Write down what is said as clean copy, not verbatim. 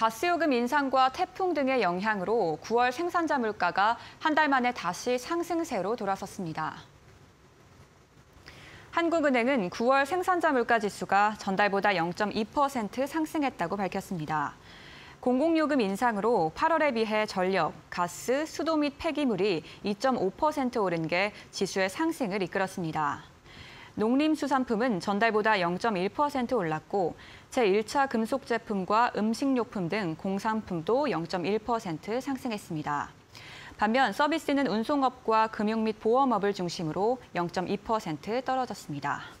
가스요금 인상과 태풍 등의 영향으로 9월 생산자 물가가 한 달 만에 다시 상승세로 돌아섰습니다. 한국은행은 9월 생산자 물가 지수가 전달보다 0.2% 상승했다고 밝혔습니다. 공공요금 인상으로 8월에 비해 전력, 가스, 수도 및 폐기물이 2.5% 오른 게 지수의 상승을 이끌었습니다. 농림수산품은 전달보다 0.1% 올랐고 제1차 금속 제품과 음식료품 등 공산품도 0.1% 상승했습니다. 반면 서비스는 운송업과 금융 및 보험업을 중심으로 0.2% 떨어졌습니다.